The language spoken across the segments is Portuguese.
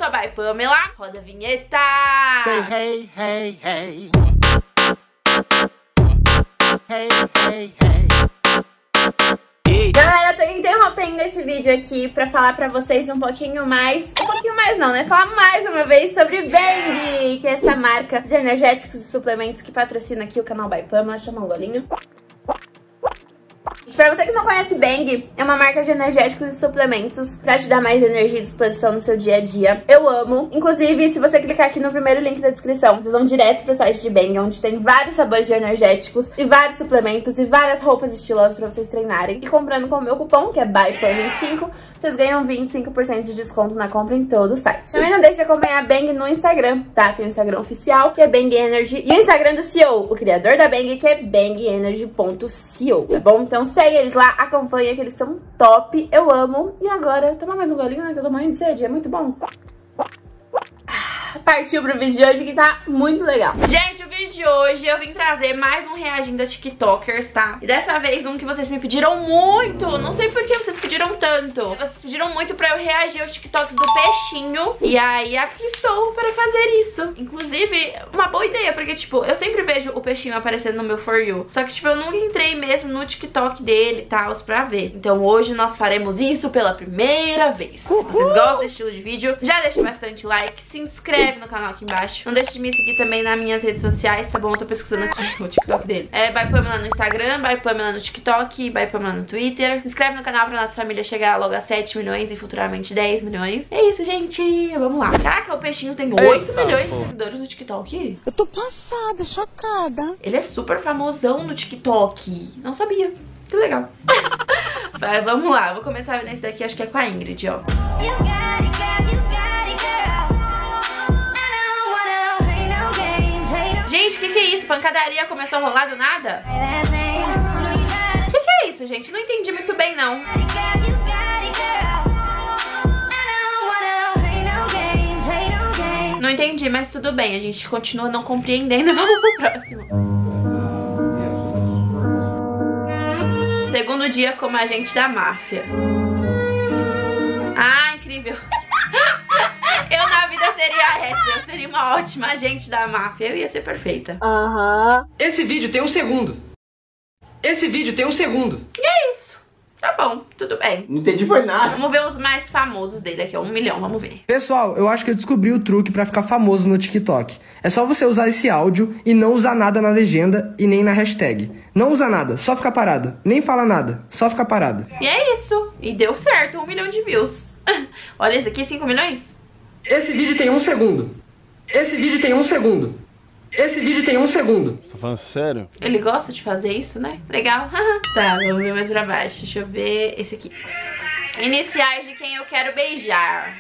sou a Bai Pamela. Roda a vinheta. Say hey, hey, hey. Hey, hey, hey. Galera, eu tô interrompendo esse vídeo aqui pra falar pra vocês um pouquinho mais não, né? Falar mais uma vez sobre Bang, que é essa marca de energéticos e suplementos que patrocina aqui o canal Bai Pamela. Chama um golinho. Pra você que não conhece, Bang é uma marca de energéticos e suplementos pra te dar mais energia e disposição no seu dia a dia. Eu amo. Inclusive, se você clicar aqui no primeiro link da descrição, vocês vão direto pro site de Bang, onde tem vários sabores de energéticos e vários suplementos e várias roupas estilosas pra vocês treinarem. E comprando com o meu cupom, que é BAIPAM25, vocês ganham 25% de desconto na compra em todo o site. Também não deixe de acompanhar a Bang no Instagram, tá? Tem o Instagram oficial, que é Bang Energy, e o Instagram do CEO, o criador da Bang, que é bangenergy.co, tá bom? Então segue eles lá, acompanha, que eles são top, eu amo. E agora, tomar mais um golinho, né, que eu tô morrendo de sede, é muito bom. Partiu pro vídeo de hoje, que tá muito legal. Gente, o vídeo de hoje eu vim trazer mais um reagindo a TikTokers, tá? E dessa vez um que vocês me pediram muito. Não sei por que vocês pediram tanto. Vocês pediram muito pra eu reagir aos TikToks do peixinho. E aí aqui estou para fazer isso. Inclusive, uma boa ideia, porque tipo, eu sempre vejo o peixinho aparecendo no meu For You. Só que tipo, eu nunca entrei mesmo no TikTok dele e tal, pra ver. Então hoje nós faremos isso pela primeira vez. Se vocês gostam desse estilo de vídeo, já deixa bastante like, se inscreve no canal aqui embaixo. Não deixe de me seguir também nas minhas redes sociais, tá bom? Eu tô pesquisando aqui o TikTok dele. É Bai Pamela no Instagram, Bai Pamela no TikTok, Bai Pamela no Twitter. Se inscreve no canal pra nossa família chegar logo a 7 milhões e futuramente 10 milhões. É isso, gente. Vamos lá. Caraca, o peixinho tem 8 milhões de seguidores no TikTok. Eu tô passada, chocada. Ele é super famosão no TikTok. Não sabia. Que legal. Mas vamos lá. Vou começar nesse daqui, acho que é com a Ingrid, ó. Gente, o que é isso? Pancadaria começou a rolar do nada? O que é isso, gente? Não entendi muito bem, não. Não entendi, mas tudo bem. A gente continua não compreendendo. Vamos pro próximo. Segundo dia como agente da máfia. Ah, incrível. Eu na vida seria essa, eu seria uma ótima agente da máfia, eu ia ser perfeita. Esse vídeo tem 1 segundo. Esse vídeo tem 1 segundo. E é isso. Tá bom, tudo bem. Não entendi foi nada. Vamos ver os mais famosos dele aqui, ó, 1 milhão, vamos ver. Pessoal, eu acho que eu descobri o truque pra ficar famoso no TikTok. É só você usar esse áudio e não usar nada na legenda e nem na hashtag. Não usa nada, só fica parado. Nem fala nada, só fica parado. E é isso. E deu certo, 1 milhão de views. Olha esse aqui, 5 milhões. Esse vídeo tem 1 segundo. Esse vídeo tem 1 segundo. Esse vídeo tem 1 segundo. Você tá falando sério? Ele gosta de fazer isso, né? Legal. Tá, vamos ver mais pra baixo. Deixa eu ver esse aqui. Iniciais de quem eu quero beijar.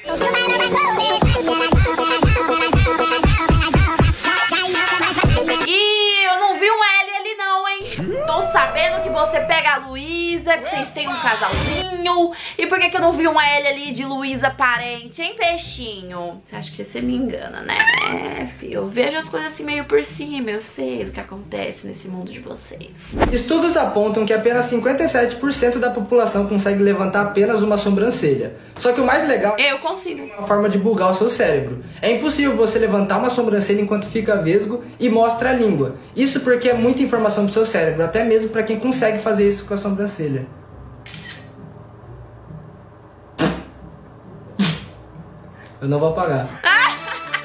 Ih, eu não vi um L ali não, hein? Tô sabendo que você pega a Luísa, que vocês têm um casalzinho. E por que eu não vi um L ali de Luísa parente, hein, peixinho? Você acha que você me engana, né? É, filho, eu vejo as coisas assim meio por cima, eu sei do que acontece nesse mundo de vocês. Estudos apontam que apenas 57% da população consegue levantar apenas uma sobrancelha. Só que o mais legal Eu consigo. é uma forma de bugar o seu cérebro. É impossível você levantar uma sobrancelha enquanto fica vesgo e mostra a língua. Isso porque é muita informação pro seu cérebro, até mesmo pra quem consegue fazer isso com a sobrancelha. Eu não vou apagar. Ai,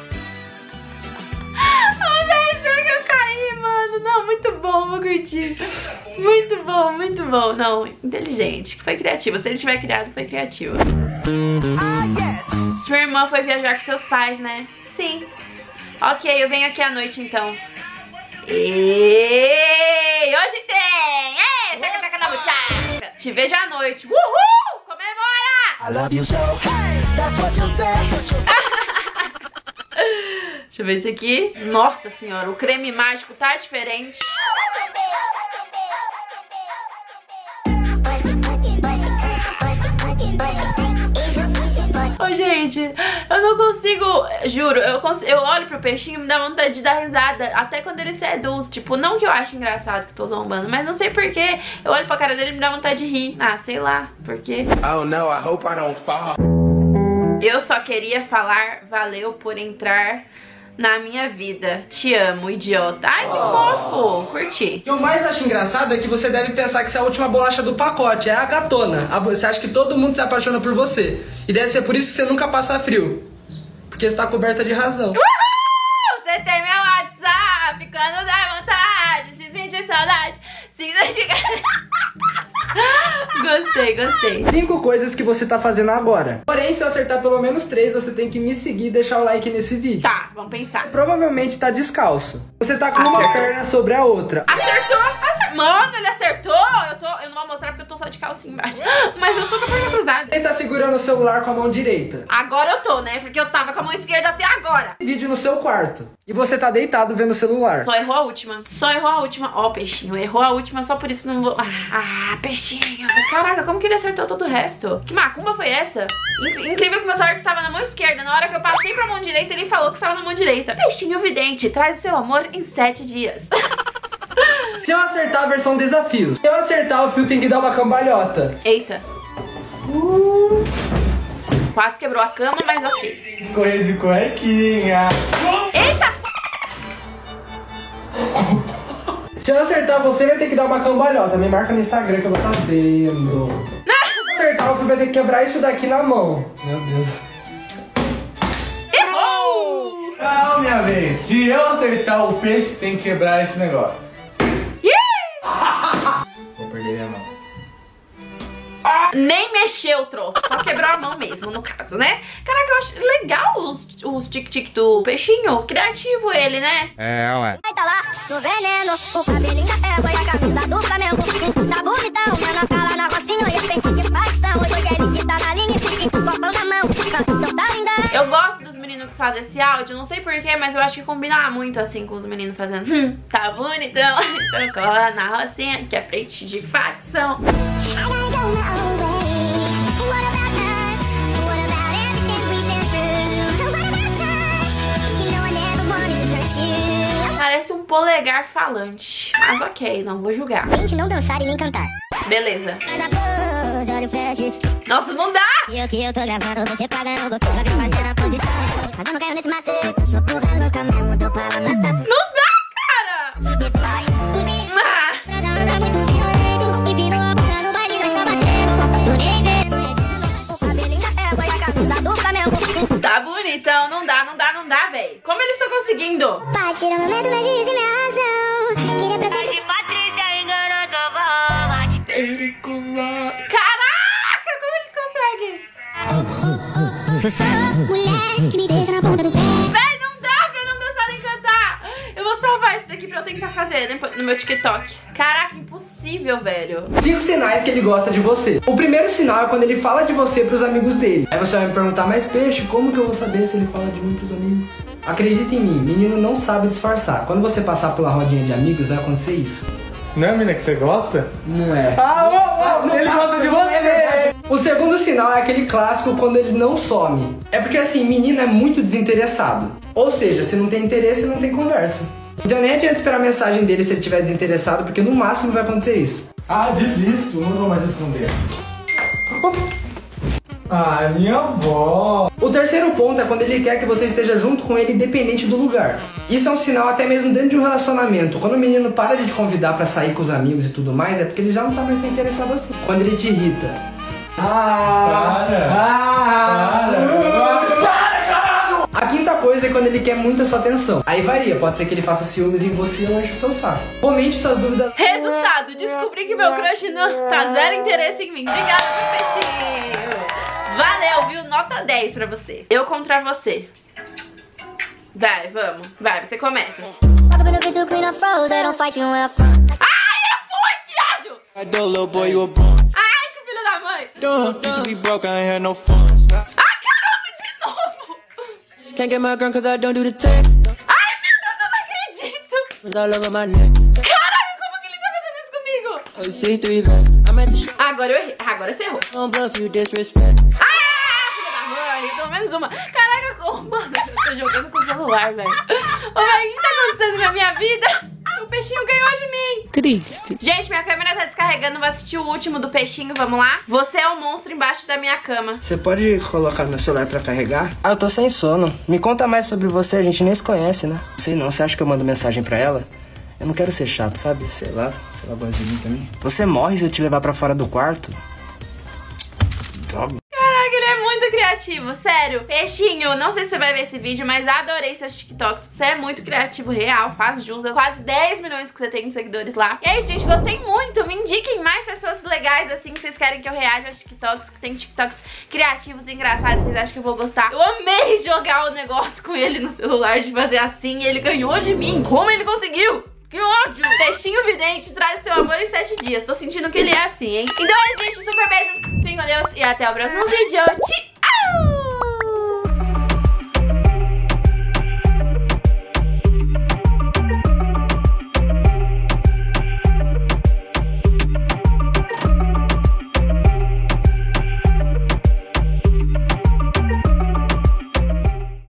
velho, pior que eu caí, mano. Não, muito bom, vou curtir. Muito bom, muito bom. Não, inteligente, foi criativo. Se ele tiver criado, foi criativo. Sua irmã foi viajar com seus pais, né? Sim. Ok, eu venho aqui à noite, então. E hoje tem! Ei, taca na buchaca! Te vejo à noite. Uhul! Comemora! I love you so. Hey, that's what you say. Deixa eu ver esse aqui. Nossa senhora, o creme mágico tá diferente. Ô, gente, eu não consigo, juro, eu olho pro peixinho e me dá vontade de dar risada, até quando ele seduz, tipo, não que eu ache engraçado que tô zombando, mas não sei porquê, eu olho pra cara dele e me dá vontade de rir. Ah, sei lá, por quê? Oh no, I hope I don't fall. Eu só queria falar valeu por entrar na minha vida. Te amo, idiota. Ai, que fofo. Curti. O que eu mais acho engraçado é que você deve pensar que essa é a última bolacha do pacote. É a gatona. Você acha que todo mundo se apaixona por você. E deve ser por isso que você nunca passa frio. Porque você tá coberta de razão. Uhul! Você tem meu WhatsApp quando dá vontade. Se sentir saudade. Se sentir... Gostei. 5 coisas que você tá fazendo agora. Porém, se eu acertar pelo menos 3, você tem que me seguir e deixar o like nesse vídeo. Tá, vamos pensar. Provavelmente tá descalço. Você tá com uma perna sobre a outra. Acertou! Mano, ele acertou! Eu não vou mostrar porque eu tô só de calcinha embaixo. Mas eu tô com a perna cruzada. Você tá segurando o celular com a mão direita. Agora eu tô, né? Porque eu tava com a mão esquerda até agora. Vídeo no seu quarto. E você tá deitado vendo o celular. Só errou a última. Ó, peixinho. Errou a última, só por isso não vou... Peixinho. Mas caraca, como que ele acertou todo o resto? Que macumba foi essa? Incrível que meu celular estava na mão esquerda. Na hora que eu passei pra mão direita, ele falou que estava na mão direita. Peixinho vidente, traz o seu amor em 7 dias. Se eu acertar a versão desafio. Se eu acertar, o fio tem que dar uma cambalhota. Eita. Quase quebrou a cama, mas ok. Correr de cuequinha. Eita! Se eu acertar, você vai ter que dar uma cambalhota. Me marca no Instagram que eu vou estar vendo. Se eu acertar, o fio vai ter que quebrar isso daqui na mão. Meu Deus. Errou! Não, minha vez. Se eu acertar, o peixe tem que quebrar esse negócio. Vou perder minha mão. Nem mexeu, trouxe. Só quebrou a mão mesmo, no caso, né? Caraca, eu acho legal os tic-tic do peixinho. Criativo ele, né? É, ué. Vai tá lá, no veneno, o cabelinho da égua e a camisa do Flamengo. Tá bonitão, mas na cara na rocinha, olha pente de facção. Hoje é ele que tá na linha e com o copão na mão. Não tá linda. Eu gosto dos meninos que fazem esse áudio, não sei porquê, mas eu acho que combina muito assim com os meninos fazendo tá bonitão, então cola na rocinha, que é frente de facção. Parece um polegar falante, mas ok, não vou julgar. Tente não dançar e nem cantar. Beleza. Nossa, não dá! E eu que eu tô gravando, você pagando, vou fazendo a posição. Mas eu não caio nesse macete, sou porra louca mesmo, deu pra lá, mas tá. Não dá, cara! Tá bonitão, não dá, véi. Como eles estão conseguindo? Pai, tira meu medo, meu juízo e minha razão. Queria pra sempre... Patrícia enganando a vovó. Caraca, como eles conseguem? Sucesso. Mulher que me deixa na ponta do pé. Véi, não dá pra eu não dançar nem cantar. Eu vou salvar isso daqui pra eu tentar fazer no meu TikTok. Caraca, impossível, velho. 5 sinais que ele gosta de você. O primeiro sinal é quando ele fala de você pros amigos dele. Aí você vai me perguntar, mas peixe, como que eu vou saber se ele fala de mim pros amigos? Acredita em mim, menino não sabe disfarçar. Quando você passar pela rodinha de amigos, vai acontecer isso. Não é a mina que você gosta? Não é. Ele gosta de você! O segundo sinal é aquele clássico quando ele não some. É porque assim, menino é muito desinteressado. Ou seja, se não tem interesse, não tem conversa. Então nem adianta esperar a mensagem dele se ele estiver desinteressado, porque no máximo vai acontecer isso. Desisto, não vou mais responder. Minha avó. O terceiro ponto é quando ele quer que você esteja junto com ele independente do lugar. Isso é um sinal até mesmo dentro de um relacionamento. Quando o menino para de te convidar pra sair com os amigos e tudo mais, é porque ele já não tá mais tão interessado assim. Quando ele te irrita. A quinta coisa é quando ele quer muito a sua atenção. Aí varia, pode ser que ele faça ciúmes em você ou enche o seu saco. Comente suas dúvidas. Resultado, descobri que meu crush não tá zero interesse em mim. Obrigada, meu peixinho. Valeu, viu? Nota 10 pra você. Eu contra você. Vai, vamos. Vai, você começa. Ai, eu fui, que ódio! Ai, que filho da mãe! Caramba, de novo! Can't get my gun cause I don't do the text. Ai, meu Deus, eu não acredito! Caraca, como que ele tá fazendo isso comigo? Agora eu errei. Agora você errou. Filho da mãe, pelo menos uma. Caraca, como, mano, eu tô jogando com o celular, velho. O que tá acontecendo na minha vida? O peixinho ganhou de mim. Triste. Gente, minha câmera tá descarregando, vou assistir o último do peixinho, vamos lá? Você é o monstro embaixo da minha cama. Você pode colocar meu celular pra carregar? Ah, eu tô sem sono. Me conta mais sobre você, a gente nem se conhece, né? Não sei não, você acha que eu mando mensagem pra ela? Eu não quero ser chato, sabe? Sei lá, gosta de mim também. Você morre se eu te levar pra fora do quarto? Droga. Caraca, ele é muito criativo, sério. Peixinho, não sei se você vai ver esse vídeo, mas adorei seus TikToks. Você é muito criativo, real, faz jus. Quase 10 milhões que você tem de seguidores lá. E é isso, gente, gostei muito. Me indiquem mais pessoas legais assim que vocês querem que eu reaja aos TikToks, que tem TikToks criativos e engraçados. Vocês acham que eu vou gostar? Eu amei jogar o negócio com ele no celular, de fazer assim, e ele ganhou de mim. Como ele conseguiu? Que ódio! Peixinho vidente traz seu amor em 7 dias. Tô sentindo que ele é assim, hein? Então é isso, gente. Super beijo. Fiquem com Deus e até o próximo vídeo. Tchau!